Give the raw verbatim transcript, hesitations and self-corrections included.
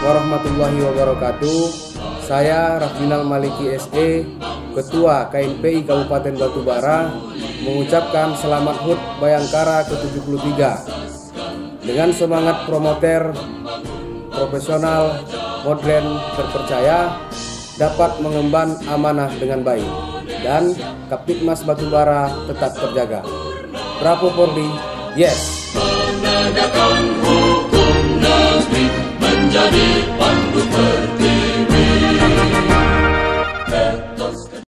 warahmatullahi wabarakatuh. Saya Raffinal Maliki S E, Ketua K N P I Kabupaten Batubara, mengucapkan selamat H U T Bayangkara ke tujuh puluh tiga. Dengan semangat promoter, profesional, modern, terpercaya, dapat mengemban amanah dengan baik, dan Kaptipmas Batubara tetap terjaga. Bravo Polri, yes! Penegakan hukum negeri menjadi pandu